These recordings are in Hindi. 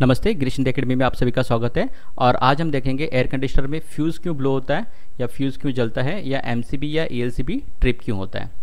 नमस्ते, ग्रीश इंडिया एकेडमी में आप सभी का स्वागत है। और आज हम देखेंगे एयर कंडीशनर में फ्यूज़ क्यों ब्लो होता है या फ्यूज़ क्यों जलता है या एमसीबी या ईएलसीबी ट्रिप क्यों होता है।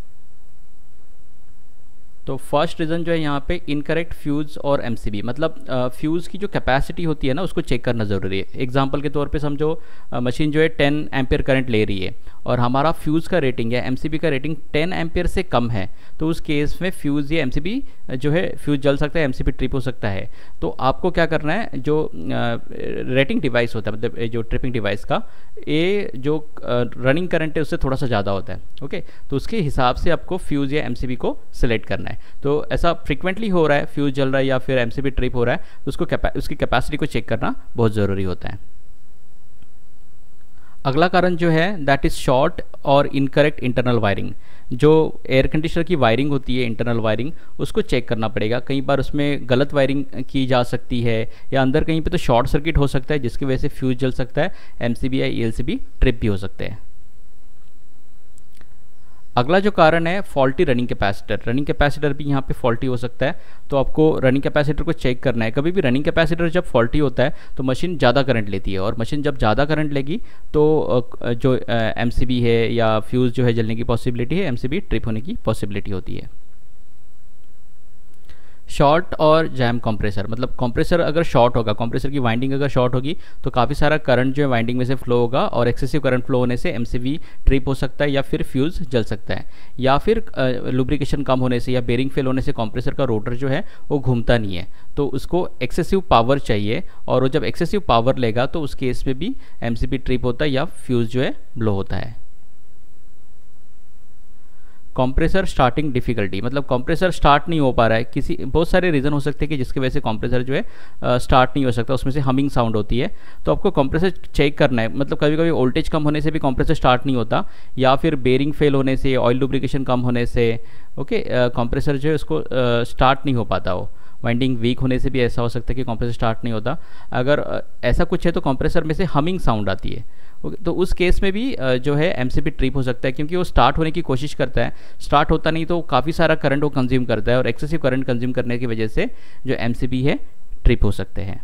तो फर्स्ट रीज़न जो है यहाँ पे इनकरेक्ट फ्यूज़ और एमसीबी, मतलब फ्यूज़ की जो कैपेसिटी होती है ना उसको चेक करना ज़रूरी है। एग्जांपल के तौर पे समझो मशीन जो है 10 एम्पियर करंट ले रही है और हमारा फ्यूज़ का रेटिंग या एमसीबी का रेटिंग 10 एम्पियर से कम है, तो उस केस में फ्यूज़ या एमसीबी जो है फ्यूज़ जल सकता है, एमसीबी ट्रिप हो सकता है। तो आपको क्या करना है, जो रेटिंग डिवाइस होता है मतलब जो ट्रिपिंग डिवाइस का ये जो रनिंग करंट है उससे थोड़ा सा ज़्यादा होता है, ओके, तो उसके हिसाब से आपको फ्यूज़ या एमसीबी को सिलेक्ट करना है। तो ऐसा फ्रिक्वेंटली हो रहा है, फ्यूज़ जल रहा है या फिर एमसीबी ट्रिप हो रहा है, तो उसकी कैपेसिटी को चेक करना बहुत ज़रूरी होता है। अगला कारण जो है दैट इज़ शॉर्ट और इनकरेक्ट इंटरनल वायरिंग। जो एयर कंडीशनर की वायरिंग होती है, इंटरनल वायरिंग, उसको चेक करना पड़ेगा। कई बार उसमें गलत वायरिंग की जा सकती है या अंदर कहीं पे तो शॉर्ट सर्किट हो सकता है जिसकी वजह से फ्यूज़ जल सकता है, एमसीबी या ईएलसीबी ट्रिप भी हो सकते हैं। अगला जो कारण है faulty running capacitor. Running capacitor भी यहाँ पे फॉल्टी हो सकता है, तो आपको रनिंग कैपेसिटर को चेक करना है। कभी भी रनिंग कैपेसिटर जब फॉल्टी होता है तो मशीन ज़्यादा करंट लेती है, और मशीन जब ज़्यादा करंट लेगी तो जो एमसीबी है या फ्यूज़ जो है जलने की पॉसिबिलिटी है, एमसीबी ट्रिप होने की पॉसिबिलिटी होती है। शॉर्ट और जैम कंप्रेसर, मतलब कंप्रेसर अगर शॉर्ट होगा, कंप्रेसर की वाइंडिंग अगर शॉर्ट होगी तो काफ़ी सारा करंट जो है वाइंडिंग में से फ्लो होगा और एक्सेसिव करंट फ्लो होने से एमसीबी ट्रिप हो सकता है या फिर फ्यूज़ जल सकता है। या फिर लुब्रिकेशन कम होने से या बेरिंग फेल होने से कंप्रेसर का रोटर जो है वो घूमता नहीं है, तो उसको एक्सेसिव पावर चाहिए, और वो जब एक्सेसिव पावर लेगा तो उस केस में भी एमसीबी ट्रिप होता है या फ्यूज़ जो है ब्लो होता है। कंप्रेसर स्टार्टिंग डिफिकल्टी, मतलब कंप्रेसर स्टार्ट नहीं हो पा रहा है, किसी बहुत सारे रीज़न हो सकते हैं कि जिसकी वजह से कंप्रेसर जो है स्टार्ट नहीं हो सकता, उसमें से हमिंग साउंड होती है। तो आपको कंप्रेसर चेक करना है, मतलब कभी कभी वोल्टेज कम होने से भी कंप्रेसर स्टार्ट नहीं होता, या फिर बेरिंग फेल होने से, ऑयल लुब्रिकेशन कम होने से, ओके, कंप्रेसर जो है उसको स्टार्ट नहीं हो पाता। हो वाइंडिंग वीक होने से भी ऐसा हो सकता है कि कंप्रेसर स्टार्ट नहीं होता। अगर ऐसा कुछ है तो कंप्रेसर में से हमिंग साउंड आती है, तो उस केस में भी जो है एमसीबी ट्रिप हो सकता है, क्योंकि वो स्टार्ट होने की कोशिश करता है, स्टार्ट होता नहीं तो काफ़ी सारा करंट वो कंज्यूम करता है, और एक्सेसिव करंट कंज्यूम करने की वजह से जो एमसीबी है ट्रिप हो सकते हैं।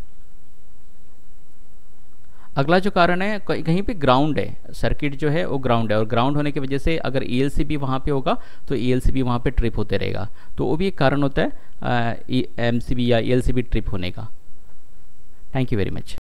अगला जो कारण है कहीं पे ग्राउंड है, सर्किट जो है वो ग्राउंड है, और ग्राउंड होने की वजह से अगर ईएलसीबी वहाँ पे होगा तो ईएलसीबी वहाँ पे ट्रिप होते रहेगा, तो वो भी एक कारण होता है एमसीबी या ईएलसीबी ट्रिप होने का। Thank you very much.